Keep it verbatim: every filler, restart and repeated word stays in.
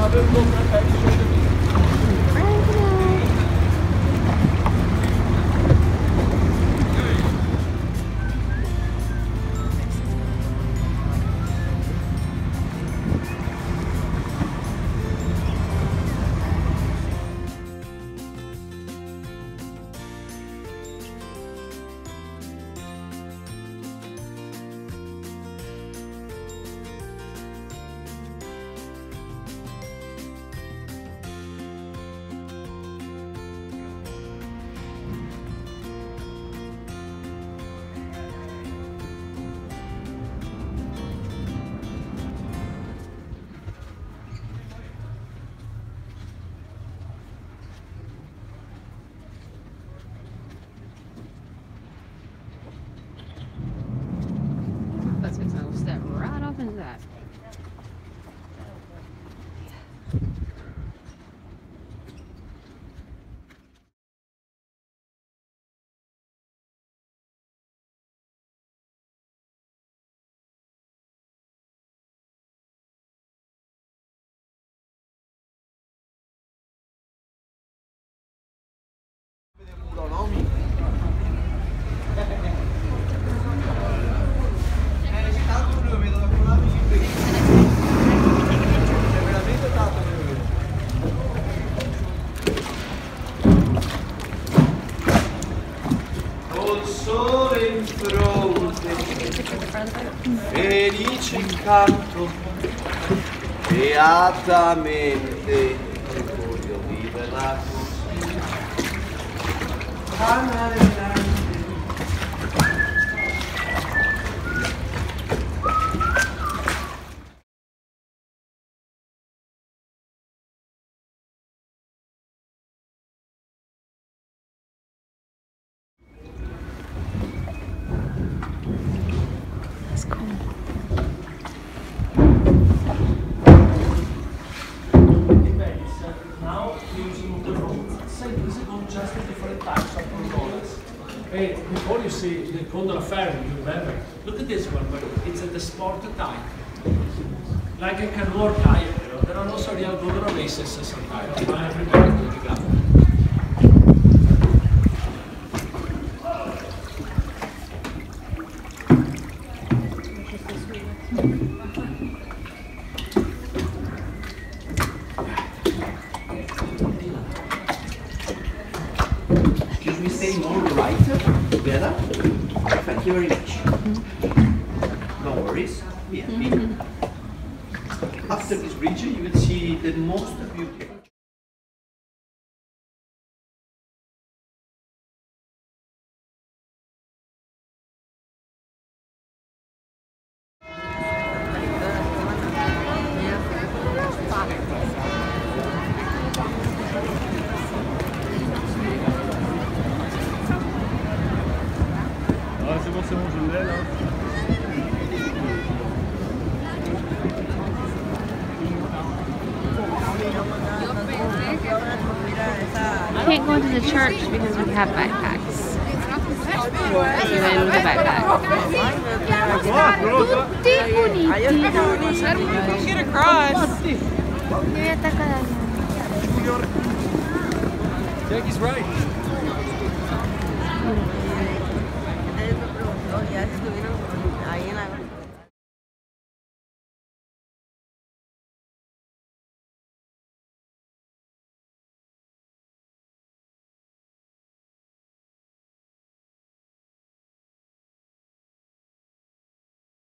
Step right off into that. Felice incanto, beatamente voglio viverla così. That's cool. Now we're using the road. Same principle, just different types of gondolas. Hey, before you see the gondola ferry, you remember? Look at this one, but it's at the sport type. Like a canoe or kayak, you know. There are also real gondola races sometimes. Not everybody will pick up. Excuse me, stay more right together. Thank you very much. Mm-hmm. No worries. Yeah, mm-hmm. After this region, you will see the most beautiful. Ah, c'est bon, c'est bon, je l'ai là. I can't go into the church because we have backpacks. Even with a backpack. Get across. Jackie's right.